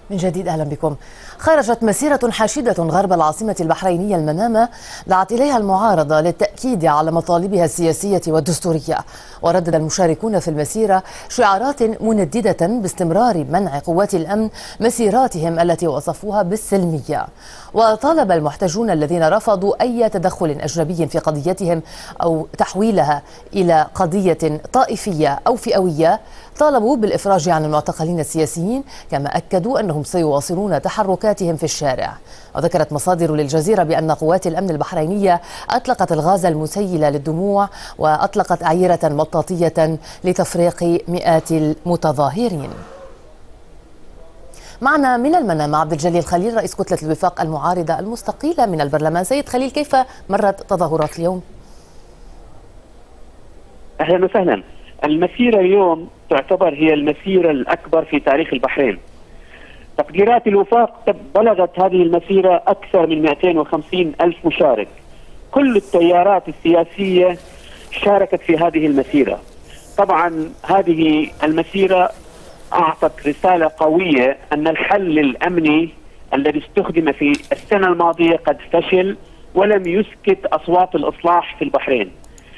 من جديد أهلا بكم. خرجت مسيرة حاشدة غرب العاصمة البحرينية المنامة دعت إليها المعارضة للتأكيد على مطالبها السياسية والدستورية، وردد المشاركون في المسيرة شعارات منددة باستمرار منع قوات الأمن مسيراتهم التي وصفوها بالسلمية. وطالب المحتجون الذين رفضوا أي تدخل أجنبي في قضيتهم أو تحويلها إلى قضية طائفية أو فئوية، طالبوا بالإفراج عن المعتقلين السياسيين، كما أكدوا أنهم سيواصلون تحركاتهم في الشارع. وذكرت مصادر للجزيرة بأن قوات الأمن البحرينية أطلقت الغاز المسيل للدموع وأطلقت أعيرة مطاطية لتفريق مئات المتظاهرين. معنا من المنامة عبد الجليل خليل رئيس كتلة الوفاق المعارضة المستقيلة من البرلمان. سيد خليل، كيف مرت تظاهرات اليوم؟ أهلا وسهلا. المسيرة اليوم تعتبر هي المسيرة الأكبر في تاريخ البحرين. تقديرات الوفاق بلغت هذه المسيرة أكثر من 250 ألف مشارك. كل التيارات السياسية شاركت في هذه المسيرة. طبعا هذه المسيرة أعطت رسالة قوية أن الحل الأمني الذي استخدم في السنة الماضية قد فشل ولم يسكت أصوات الإصلاح في البحرين.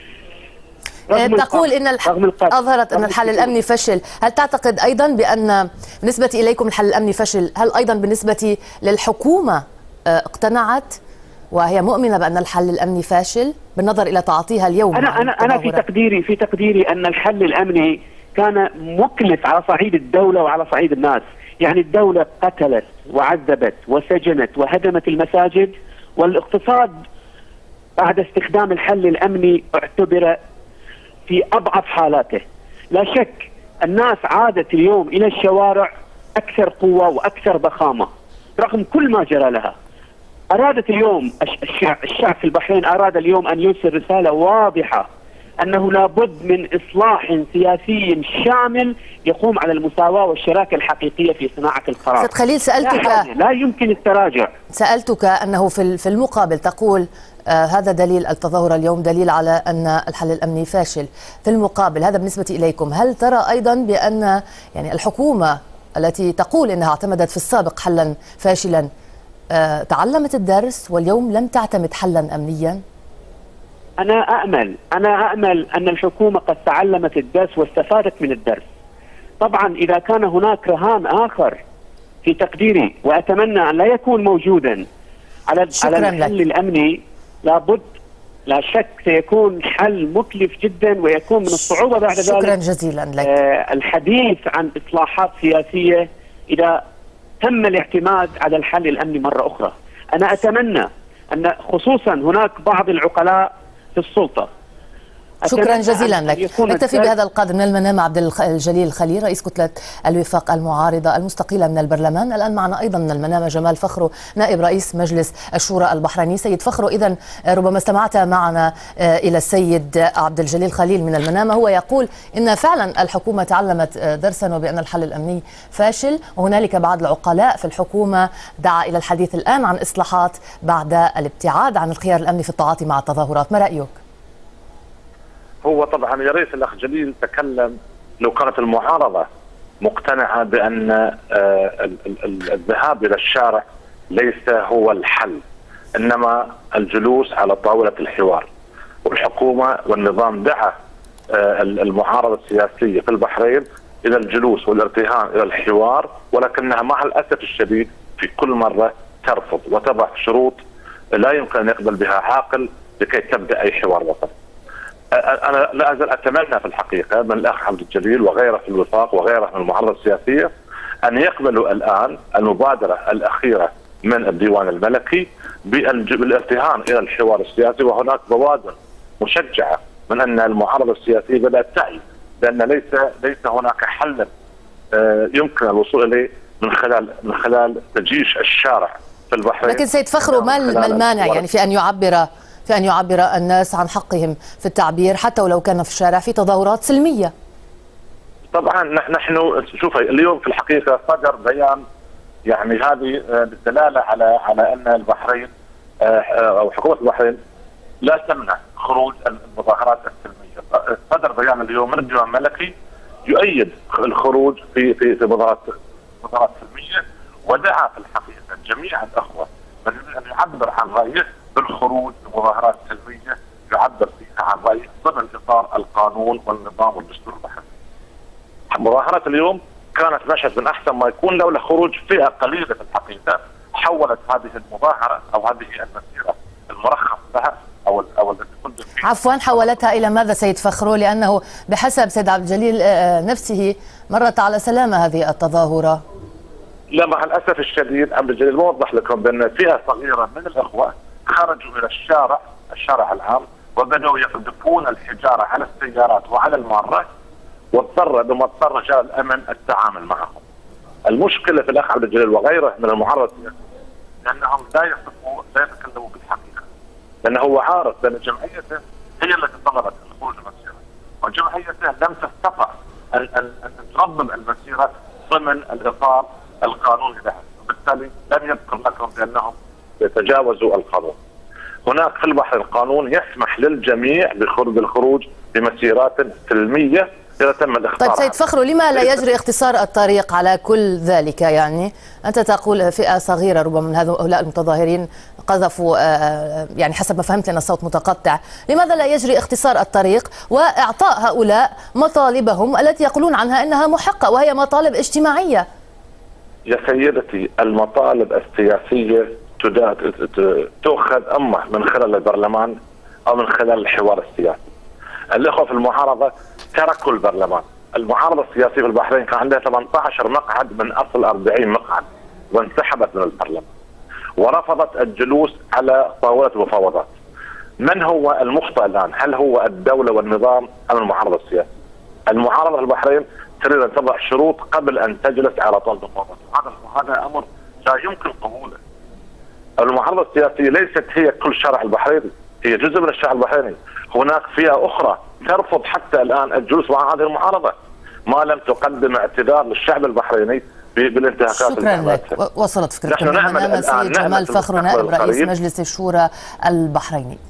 تقول إن أظهرت أن الحل الأمني فشل. هل تعتقد أيضا بأن بالنسبة إليكم الحل الأمني فشل؟ هل أيضا بالنسبة للحكومة اقتنعت وهي مؤمنة بأن الحل الأمني فاشل بالنظر إلى تعاطيها اليوم؟ أنا في تقديري أن الحل الأمني كان مكلف على صعيد الدولة وعلى صعيد الناس. يعني الدولة قتلت وعذبت وسجنت وهدمت المساجد، والاقتصاد بعد استخدام الحل الأمني اعتبر في أضعف حالاته. لا شك الناس عادت اليوم إلى الشوارع أكثر قوة وأكثر ضخامة رغم كل ما جرى لها. أرادت اليوم الشعب في البحرين أراد اليوم أن يرسل رسالة واضحة أنه لابد من إصلاح سياسي شامل يقوم على المساواة والشراكة الحقيقية في صناعة القرار. سيد خليل، سألتك لا يمكن التراجع. سألتك أنه في المقابل تقول هذا دليل التظاهر اليوم دليل على أن الحل الأمني فاشل. في المقابل هذا بالنسبة إليكم، هل ترى أيضا بأن يعني الحكومة التي تقول أنها اعتمدت في السابق حلا فاشلا تعلمت الدرس واليوم لم تعتمد حلا أمنيا؟ أنا أأمل أن الحكومة قد تعلمت الدرس واستفادت من الدرس. طبعا إذا كان هناك رهان آخر في تقديري، وأتمنى أن لا يكون موجودا على الحل الأمني، لابد لا شك سيكون حل مكلف جدا ويكون من الصعوبة بعد ذلك. شكرا جزيلا لك. الحديث عن إصلاحات سياسية إذا تم الاعتماد على الحل الأمني مرة أخرى. أنا أتمنى أن خصوصا هناك بعض العقلاء في السلطة. شكرا جزيلا لك. نكتفي بهذا القدر. من المنامة عبد الجليل خليل رئيس كتلة الوفاق المعارضة المستقيلة من البرلمان. الآن معنا أيضا من المنامة جمال فخرو نائب رئيس مجلس الشورى البحريني. سيد فخرو، إذن ربما استمعت معنا إلى السيد عبد الجليل خليل من المنامة، هو يقول إن فعلا الحكومة تعلمت درسا وبأن الحل الأمني فاشل، وهنالك بعض العقلاء في الحكومة دعا إلى الحديث الآن عن إصلاحات بعد الابتعاد عن الخيار الأمني في التعاطي مع التظاهرات. ما رأيك؟ هو طبعا يا ريت الأخ جليل تكلم لو كانت المعارضة مقتنعة بأن الذهاب إلى الشارع ليس هو الحل، إنما الجلوس على طاولة الحوار. والحكومة والنظام دعا المعارضة السياسية في البحرين إلى الجلوس والارتهان إلى الحوار، ولكنها مع الأسف الشديد في كل مرة ترفض وتضع شروط لا يمكن أن يقبل بها عاقل لكي تبدأ أي حوار وطني. أنا لا أزال أتمنى في الحقيقة من الأخ عبد الجليل وغيره في الوفاق وغيره من المعارضة السياسية أن يقبلوا الآن المبادرة الأخيرة من الديوان الملكي بالارتهان إلى الحوار السياسي. وهناك بوادر مشجعة من أن المعارضة السياسية بدأت تعي بأن ليس هناك حل يمكن الوصول إليه من خلال تجيش الشارع في البحرين. لكن سيد فخرو، ما المانع يعني في أن يعبر الناس عن حقهم في التعبير حتى ولو كان في الشارع في تظاهرات سلمية؟ طبعا نحن شوف اليوم في الحقيقة صدر بيان يعني هذه بالدلالة على أن البحرين أو حكومة البحرين لا تمنع خروج المظاهرات السلمية. صدر بيان اليوم من الديوان الملكي يؤيد الخروج في مظاهرات سلمية، ودعا في الحقيقه جميع الاخوه من يريد ان يعبر عن رايه بالخروج بمظاهرات سلميه يعبر فيها عن رايه ضمن اطار القانون والنظام والدستور البحريني. مظاهره اليوم كانت مشهد من احسن ما يكون لولا خروج فئه قليله في الحقيقه حولت هذه المظاهره او هذه المسيره المرخص لها او التي قدم فيها. عفوا، حولتها الى ماذا سيد فخرو؟ لانه بحسب سيد عبد الجليل نفسه مرت على سلامه هذه التظاهره. لا، مع الاسف الشديد عبد الجليل موضح لكم بان فئه صغيره من الاخوه خرجوا الى الشارع العام وبداوا يقذفون الحجاره على السيارات وعلى المارات، بما اضطر رجال الامن التعامل معهم. المشكله في الاخ عبد الجليل وغيره من المعارضه لانهم لا يتكلموا بالحقيقه، لانه هو عارف بان جمعيته هي التي طلبت الخروج المسيره، وجمعيته لم تستطع ان تربم المسيره ضمن الاطار القانوني لها، وبالتالي لم يذكر لكم بانهم يتجاوزوا القانون. هناك في البحر القانون يسمح للجميع بالخروج بمسيرات سلميه إذا تم الاختيار. طيب سيد فخرو، لما لا يجري اختصار الطريق على كل ذلك؟ يعني أنت تقول فئة صغيرة ربما من هؤلاء المتظاهرين قذفوا، يعني حسب ما فهمت لأن الصوت متقطع، لماذا لا يجري اختصار الطريق وإعطاء هؤلاء مطالبهم التي يقولون عنها أنها محقة وهي مطالب اجتماعية؟ يا سيدتي، المطالب السياسية تؤخذ أما من خلال البرلمان أو من خلال الحوار السياسي. الأخوة في المعارضة تركوا البرلمان. المعارضة السياسية في البحرين كان عندها 18 مقعد من أصل 40 مقعد وانسحبت من البرلمان ورفضت الجلوس على طاولة المفاوضات. من هو المخطئ الآن؟ هل هو الدولة والنظام أم المعارضة السياسية؟ المعارضة في البحرين تريد أن تضع شروط قبل أن تجلس على طاولة المفاوضات، هذا أمر لا يمكن قبوله. المعارضة السياسية ليست هي كل الشارع البحريني، هي جزء من الشارع البحريني. هناك فئة أخرى ترفض حتى الآن الجلوس مع هذه المعارضة ما لم تقدم اعتذار للشعب البحريني بالانتهاكات. شكرا لك، وصلت فكرتكم. سيد جمال فخرو نائب رئيس مجلس الشورى البحريني.